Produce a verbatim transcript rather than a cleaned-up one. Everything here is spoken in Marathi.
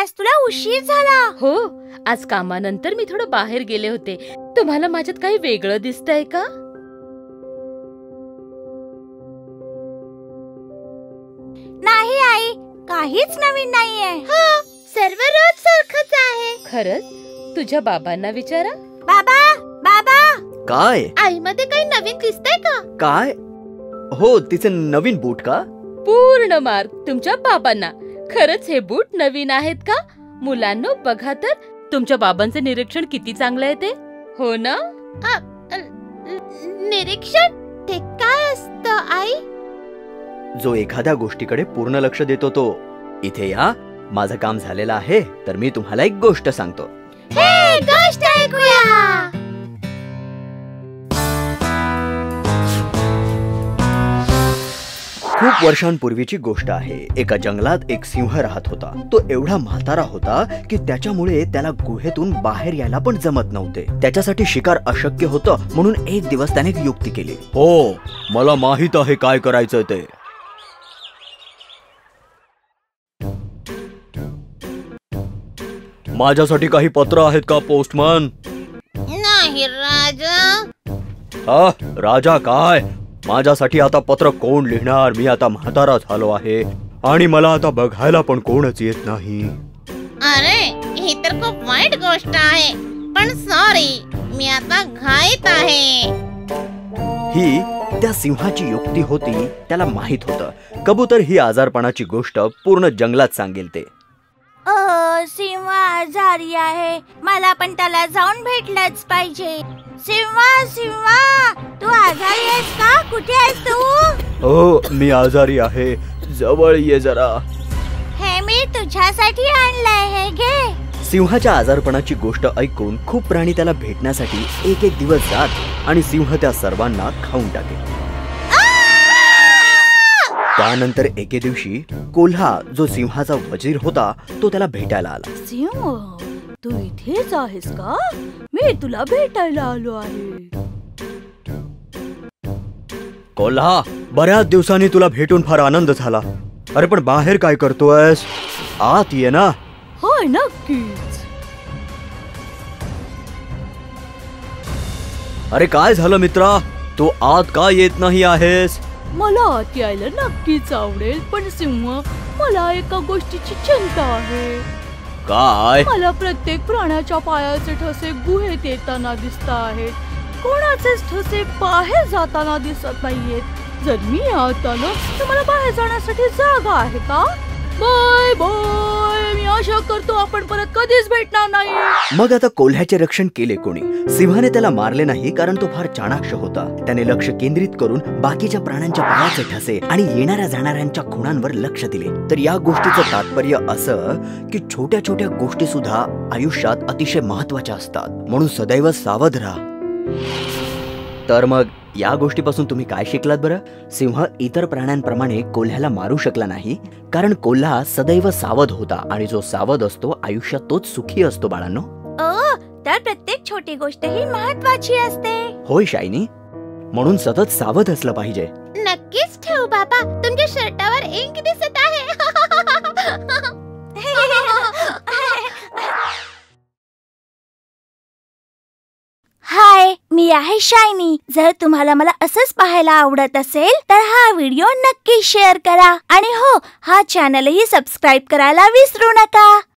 आज तुला उशीर झाला. हो, आज कामानंतर मी थोडं बाहेर गेले होते. तुम्हाला माझ्यात काही वेगळं दिसतंय का? नाही आई, काहीच नवीन नाहीये. हो, सर्व रोज सारखंच आहे. खरंच? तुझ्या बाबांना विचारा. बाबा, बाबा. काय? आईमध्ये काही नवीन दिसतंय का? काय? हो, तिचे नवीन बूट का? पूर्ण मार्क तुमच्या बाबांना. खरंच हे बूट नवीन आहेत का? मुलांनो बघा तर, तुमच्या बाबांचे निरीक्षण किती चांगलं आहे ते. हो ना? अ, अ, निरीक्षण ते काय असतं आई? जो एखाद्या गोष्टीकडे पूर्ण लक्ष देतो तो. इथे या, माझं काम झालेलं आहे, तर मी तुम्हाला एक गोष्ट सांगतो. हे, गोष्ट ऐकूया. खूप वर्षांपूर्वीची गोष्ट आहे. एका जंगलात एक सिंह राहत होता. तो एवढा म्हातारा होता की त्याच्यामुळे त्याला गुहेतून बाहेर यायला पण जमत नव्हते. त्याच्यासाठी शिकार अशक्य होतं. म्हणून एक दिवस त्याने एक युक्ती केली. हो, मला माहित आहे काय करायचं ते. माझ्यासाठी काही पत्र आहेत का पोस्टमन? नाही राजा. हा, राजा काय? माझ्यासाठी आता पत्र कोण लिहिणार? मी आता म्हातारा झालो आहे आणि मला आता बघायला पण कोणच येत नाही. अरे, ही तर खूप वाईट गोष्ट आहे. पण सॉरी, मी आता घाईत आहे. ही त्या सिंहाची युक्ती होती. त्याला माहित होतं कबूतर ही आजारपणाची गोष्ट पूर्ण जंगलात सांगेल ते. अ, सिंह आजारी आहे. मला पण त्याला जाऊन भेटलंच पाहिजे. सिंहा, सिंहा, तू आजारी आहेस का? कुठे आहेस तू? हो, मी आजारी आहे. जवळ ये जरा. हे मी तुझ्यासाठी आणलंय, हे घे. सिंहाच्या आजारपणाची गोष्ट ऐकून खूप प्राणी त्याला भेटण्यासाठी एक एक दिवस जात आणि सिंह त्या सर्वांना खाऊन टाके. त्यानंतर एके दिवशी कोल्हा, जो सिंहाचा वजीर होता, तो त्याला भेटायला आला. सिंह, तू इथेच आहेस का? मी तुला भेटायला आलो आहे. कोल्हा, बऱ्याच दिवसांनी तुला भेटून फार आनंद झाला. अरे पण बाहेर काय करतोयस? आत ये ना. होय, नक्कीच. अरे काय झालं मित्रा? तू आत का येत नाही आहेस? मला आत यायला नक्कीच आवडेल, पण सिंह, मला एका गोष्टीची चिंता आहे. काय? मला प्रत्येक प्राण्याच्या पायाचे ठसे गुहेत येताना दिसत आहेत. कोणाचेच ठसे बाहेर जाताना दिसत नाहीयेत. जर मी आत आलो तर मला बाहेर जाण्यासाठी जागा आहे का? Bye bye. मी आशा करतो आपण परत कधीच भेटणार नाही. मग आता कोल्ह्याचे रक्षण केले कोणी? सिंहाने त्याला मारले नाही, कारण तो फार चाणाक्ष होता. त्याने लक्ष केंद्रित करून बाकीच्या प्राण्यांच्या पायाचे ठसे आणि येणाऱ्या जाणाऱ्यांच्या खुणांवर लक्ष दिले. तर या गोष्टीचं तात्पर्य असं की छोट्या छोट्या गोष्टी सुद्धा आयुष्यात अतिशय महत्वाच्या असतात. म्हणून सदैव सावध राहा. तर मग या गोष्टीपासून तुम्ही काय शिकलात बरं? सिंह इतर प्राण्यांप्रमाणे कोल्ह्याला मारू शकला नाही, कारण कोल्हा सदैव सावध होता आणि जो सावध असतो आयुष्यात तोच सुखी असतो. बाळांनो, ओ, तर प्रत्येक छोटी गोष्ट ही महत्वाची असते. होय शायनी, म्हणून सतत सावध असलं पाहिजे. नक्कीच ठेव बाबा. तुमच्या शर्टावर इंक दिसत आहे. हाय, मी आहे शायनी. जर तुम्हाला मला असंच पाहायला आवडत असेल तर हा व्हिडिओ नक्की शेअर करा आणि हो, हा चॅनलही सबस्क्राईब करायला विसरू नका.